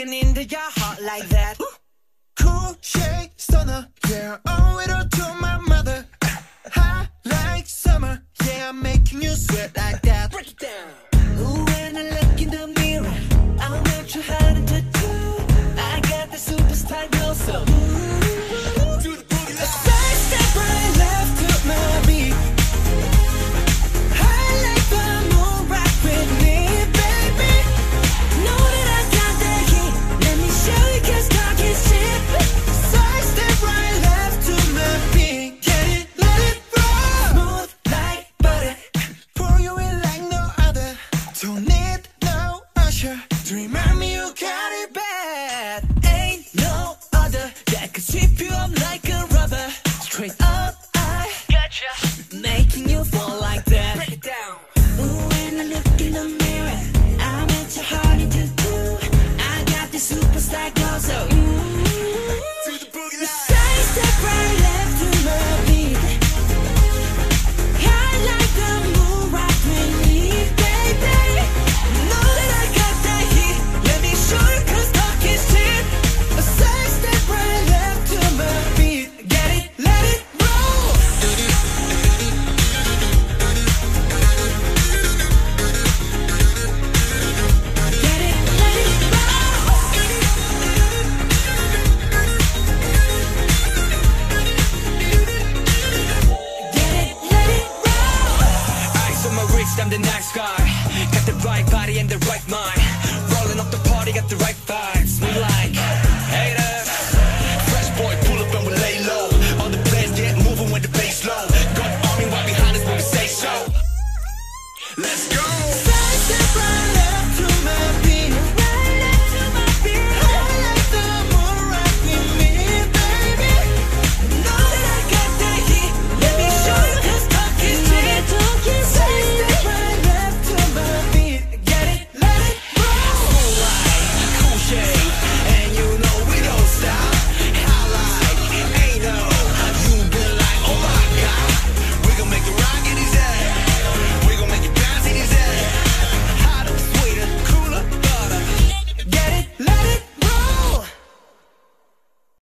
looking into your heart like that. Cool shade stunner, yeah, owe it all to my mother. Hot like summer, yeah, I'm making you sweat like that. Break it down. Ooh, when I look in the mirror, I'm not sure how to do. I got the superstar glow, so do the booty. A side step right left to my beat. I like the moon rock with me, baby. Know that I got the heat. Let me show you 'cause talk is cheap. Side step right left to my beat. Get it, let it roll. Smooth like butter. Pour you in like no other. Don't need no usher to remind me you got it bad. Ain't no other that could sweep you up like a